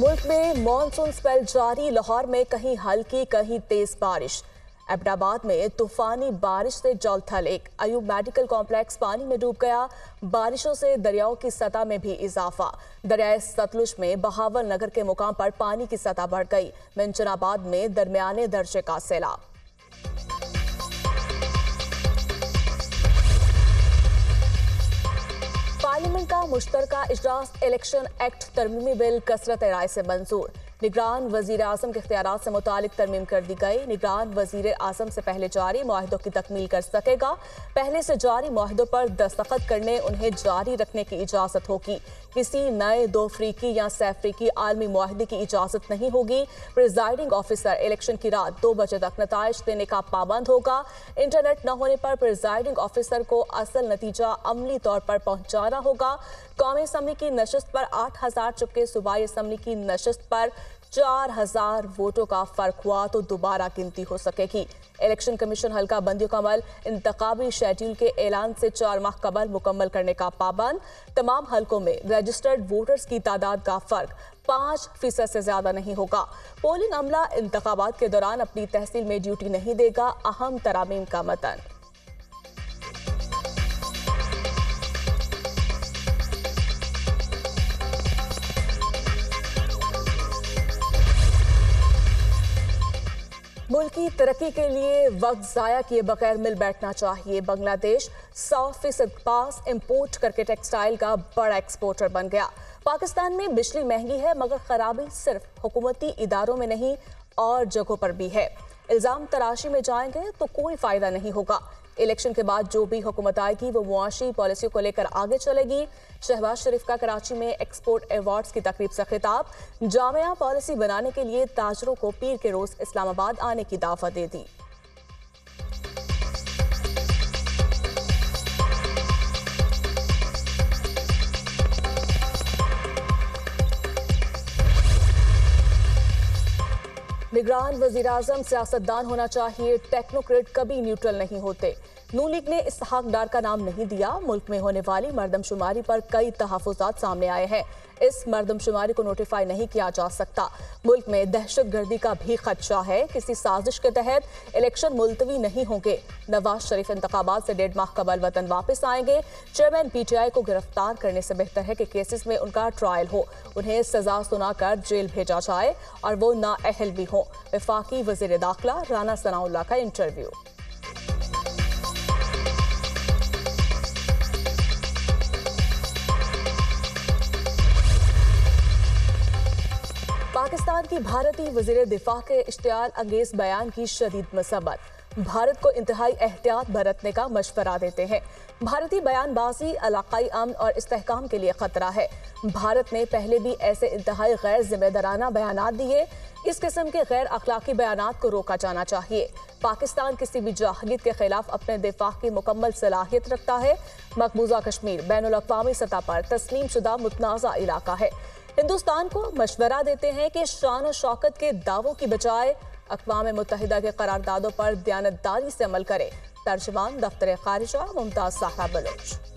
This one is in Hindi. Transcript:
मुल्क में मॉनसून स्पेल जारी। लाहौर में कहीं हल्की कहीं तेज बारिश। एबटाबाद में तूफानी बारिश से जौलथा लेक अयूब मेडिकल कॉम्प्लेक्स पानी में डूब गया। बारिशों से दरियाओं की सतह में भी इजाफा। दरियाए सतलुज में बहावल नगर के मुकाम पर पानी की सतह बढ़ गई। मंचनाबाद में दरमियाने दर्जे का सैलाब। पार्लियामेंट का मुश्तरका इजलास इलेक्शन एक्ट तरमीमी बिल कसरत राय से मंजूर। निगरान वजीर आजम के इख्तियारात से मुतालिक तरमीम कर दी गई। निगरान वजीर आजम से पहले जारी मुआहिदों की तकमील कर सकेगा। पहले से जारी मुआहिदों पर दस्तखत करने उन्हें जारी रखने की इजाजत होगी। किसी नए दो अफ्रीकी या सैफ्रीकी आलमी मुआहिदे की इजाजत नहीं होगी। प्रिजाइडिंग ऑफिसर इलेक्शन की रात 2 बजे तक नताइज देने का पाबंद होगा। इंटरनेट न होने पर प्रिजाइडिंग ऑफिसर को असल नतीजा अमली तौर पर पहुंचाना होगा। कौमी असम्बली की नशस्त पर 8000 जबकि सूबाई असम्बली की नशस्त पर 4000 वोटों का फर्क हुआ तो दोबारा गिनती हो सकेगी। इलेक्शन कमीशन हल्का बंदियों का अमल इंतखाबी शेड्यूल के ऐलान से 4 माह कबल मुकम्मल करने का पाबंद। तमाम हल्कों में रजिस्टर्ड वोटर्स की तादाद का फर्क 5% से ज्यादा नहीं होगा। पोलिंग अमला इंतखाबात के दौरान अपनी तहसील में ड्यूटी नहीं देगा। अहम तरामीम का मतन। मुल्क की तरक्की के लिए वक्त ज़ाया किए बगैर मिल बैठना चाहिए। बांग्लादेश 100% पास इंपोर्ट करके टेक्सटाइल का बड़ा एक्सपोर्टर बन गया। पाकिस्तान में बिजली महंगी है मगर खराबी सिर्फ हुकूमती इदारों में नहीं और जगहों पर भी है। इल्ज़ाम तराशी में जाएंगे तो कोई फ़ायदा नहीं होगा। इलेक्शन के बाद जो भी हुकूमत आएगी वो मुआशी पॉलिसियों को लेकर आगे चलेगी। शहबाज शरीफ का कराची में एक्सपोर्ट अवार्ड्स की तकरीब से खिताब। जामिया पॉलिसी बनाने के लिए ताजरों को पीर के रोज इस्लामाबाद आने की दावत दे दी। निगरान वजीर आजम सियासतदान होना चाहिए। टेक्नोक्रेट कभी न्यूट्रल नहीं होते। नून लीग ने इसहाक डार का नाम नहीं दिया। मुल्क में होने वाली मरदमशुमारी पर कई तहफ़्फ़ुज़ात सामने आए हैं। इस मरदमशुमारी को नोटिफाई नहीं किया जा सकता। मुल्क में दहशतगर्दी का भी खदशा है। किसी साजिश के तहत इलेक्शन मुलतवी नहीं होंगे। नवाज शरीफ इंतखाबात से 1.5 माह कबल वतन वापस आएंगे। चेयरमैन PTI को गिरफ्तार करने से बेहतर है कि केसेस में उनका ट्रायल हो, उन्हें सजा सुनाकर जेल भेजा जाए और वो नाअहल भी हों। वफाकी वज़ीर दाखिला राना सनाउल्लाह का इंटरव्यू। पाकिस्तान की भारतीय वज़ीर दिफा के इश्तियाल अंगेज बयान की शदीद मसम्मत। भारत को इंतहाई एहतियात बरतने का मशवरा देते हैं। भारतीय बयानबाजी इलाकाई अमन और इस्तेहकाम के लिए खतरा है। भारत ने पहले भी ऐसे इंतहाई गैर जिम्मेदाराना बयानात दिए। इस किस्म के गैर अखलाकी बयानात को रोका जाना चाहिए। पाकिस्तान किसी भी जाहिलियत के खिलाफ अपने दिफा की मुकम्मल सलाहियत रखता है। मकबूजा कश्मीर बैनुल अक़वामी सतह पर तस्लीम शुदा मुतनाज़ा इलाका है। हिंदुस्तान को मशवरा देते हैं कि शान और शौकत के दावों की बजाय अक़वाम मुत्तहिदा के करारदादों पर दयानतदारी से अमल करे। तर्जुमान दफ्तर ख़ारिजा मुमताज़ ज़हरा बलोच।